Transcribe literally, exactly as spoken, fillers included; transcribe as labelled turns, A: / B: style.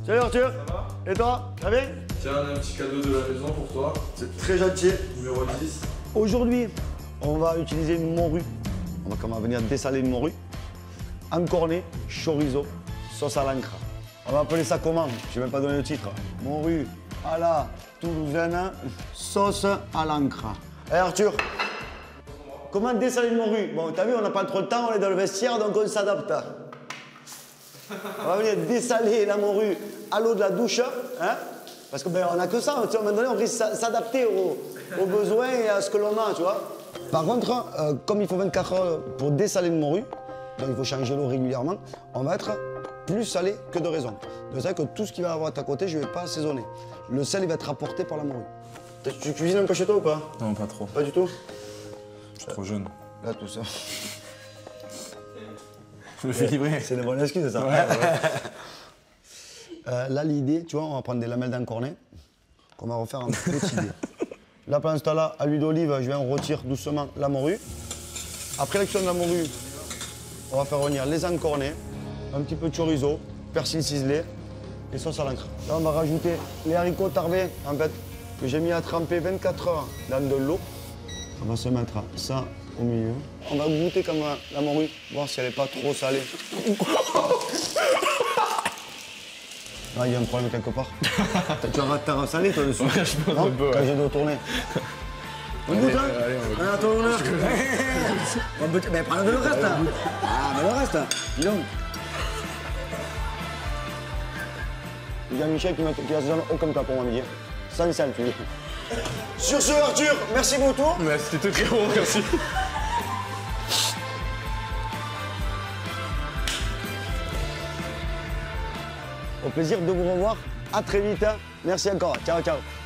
A: Salut Arthur.
B: Ça va?
A: Et toi? Ça va bien?
B: Tiens, un petit cadeau de la maison pour toi.
A: C'est très gentil.
B: Numéro dix.
A: Aujourd'hui, on va utiliser une morue. On va, on va venir dessaler une morue. Encorné, chorizo, sauce à l'encre. On va appeler ça comment? Je vais même pas donner le titre. Morue à la toulousaine, sauce à l'encre. Hé Arthur, comment dessaler une morue? Bon, t'as vu, on n'a pas trop le temps, on est dans le vestiaire, donc on s'adapte. On va venir dessaler la morue à l'eau de la douche, hein? Parce qu'on ben, n'a que ça, tu sais, à un moment donné, on risque de s'adapter aux, aux besoins et à ce que l'on a, tu vois. Par contre, euh, comme il faut vingt-quatre heures pour dessaler une morue, donc il faut changer l'eau régulièrement, on va être plus salé que de raison. C'est-à-dire que tout ce qu'il va avoir à ta côté, je ne vais pas assaisonner. Le sel, il va être apporté par la morue. Tu cuisines un peu chez toi ou pas?
C: Non, pas trop.
A: Pas du tout?
C: Je suis trop jeune.
A: Là, tout ça.
C: Je me fais livrer.
A: C'est une bonne excuse, ça. Ouais, ouais. Euh, là, l'idée, tu vois, on va prendre des lamelles d'encornet qu'on va refaire en petit dé. Là, pendant ce temps-là, à l'huile d'olive, je viens retirer doucement la morue. Après l'action de la morue, on va faire revenir les encornets, un petit peu de chorizo, persil ciselé et sauce à l'encre. Là, on va rajouter les haricots tarbés, en fait, que j'ai mis à tremper vingt-quatre heures dans de l'eau. On va se mettre ça au milieu. On va goûter comme la, la morue, voir si elle n'est pas trop salée. Ah, il y a un problème quelque part. Tu as t'as salé toi dessus?
C: Ouais, je pense
A: non
C: un peu.
A: Quand j'ai dos tourné. On goûte, hein?
C: Allez, on va
A: Allez, à ton honneur. On peut- Mais prends le reste, hein. Ah, mais le reste, dis donc. Il y a Michel qui m'a qui a aucun plat pour moi, midi. Sans sel, tu dis. Sur ce, Arthur, merci beaucoup.
C: Mais c'était très bon, merci.
A: Au plaisir de vous revoir. À très vite. Merci encore. Ciao, ciao.